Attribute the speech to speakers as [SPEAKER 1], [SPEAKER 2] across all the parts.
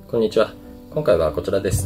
[SPEAKER 1] こんにちは。今回はこちらです。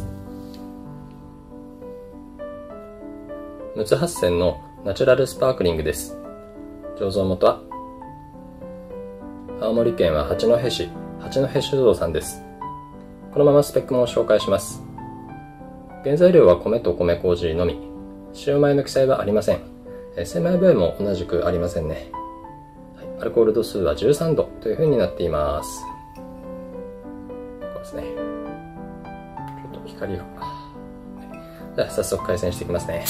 [SPEAKER 1] 陸奥八泉のナチュラルスパークリングです。醸造元は青森県は八戸市八戸酒造さんです。このままスペックも紹介します。原材料は米と米麹のみ。塩米の記載はありません。精米部位も同じくありませんね。アルコール度数は13度という風になっています。こうですね。ちょっと光が。じゃあ早速開栓していきますね。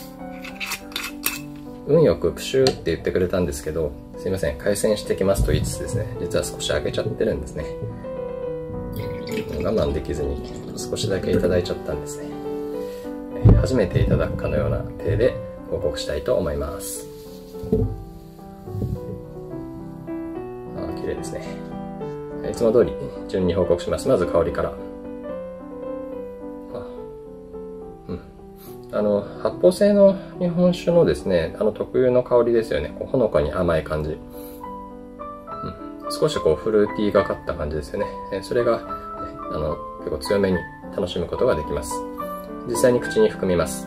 [SPEAKER 1] 運よくプシューって言ってくれたんですけど、すいません、開栓してきますと言いつつですね、実は少し開けちゃってるんですね。我慢できずに少しだけいただいちゃったんですね。初めていただくかのような体で報告したいと思います。綺麗ですね。いつも通り順に報告します。まず香りから。発泡性の日本酒のですね、特有の香りですよね。ほのかに甘い感じ。少しフルーティーがかった感じですよね。それが、結構強めに楽しむことができます。実際に口に含みます。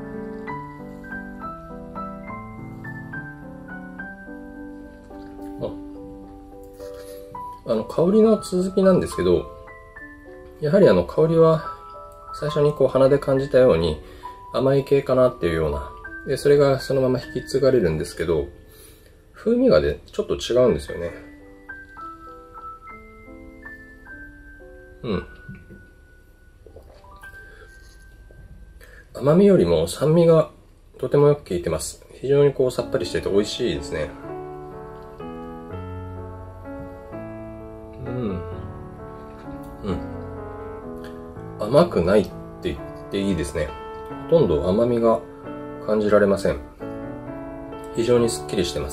[SPEAKER 1] 香りの続きなんですけど、やはり香りは最初に鼻で感じたように甘い系かなっていうような。で、それがそのまま引き継がれるんですけど、風味がちょっと違うんですよね。甘みよりも酸味がとてもよく効いてます。非常にさっぱりしてて美味しいですね。甘くないって言っていいですね。ほとんど甘みが感じられません。非常にすっきりしてます。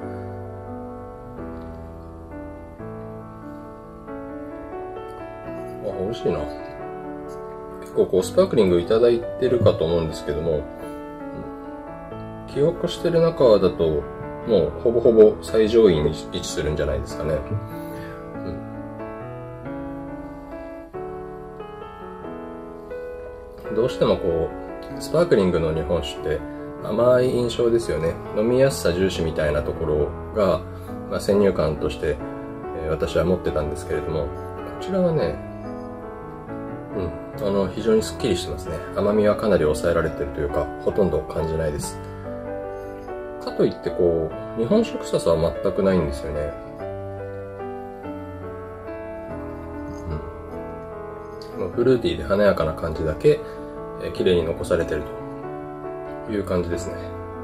[SPEAKER 1] 美味しいな。結構スパークリングいただいてるかと思うんですけども、記憶してる中だともうほぼほぼ最上位に位置するんじゃないですかね。どうしてもスパークリングの日本酒って甘い印象ですよね。飲みやすさ重視みたいなところが、先入観として、私は持ってたんですけれども、こちらはね、非常にすっきりしてますね。甘みはかなり抑えられてるというか、ほとんど感じないです。かといって日本酒臭さは全くないんですよね。フルーティーで華やかな感じだけ綺麗に残されているという感じですね。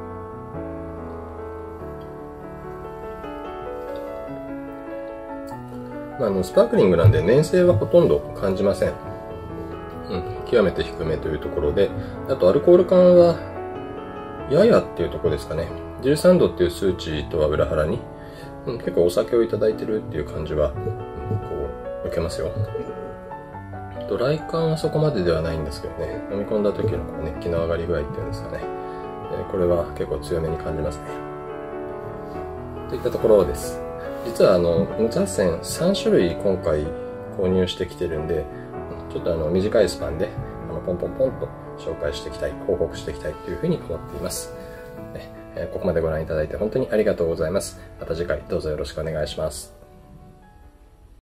[SPEAKER 1] スパークリングなんで粘性はほとんど感じません。極めて低めというところで、あとアルコール感はややっていうところですかね。13度っていう数値とは裏腹に、結構お酒をいただいてるっていう感じは受けますよ。ドライ感はそこまでではないんですけどね、飲み込んだ時の熱気の上がり具合っていうんですかね、これは結構強めに感じますね。といったところです。実は陸奥八泉3種類今回購入してきてるんで、ちょっと短いスパンでポンポンポンと紹介していきたい、報告していきたいというふうに思っています。ここまでご覧いただいて本当にありがとうございます。また次回どうぞよろしくお願いします。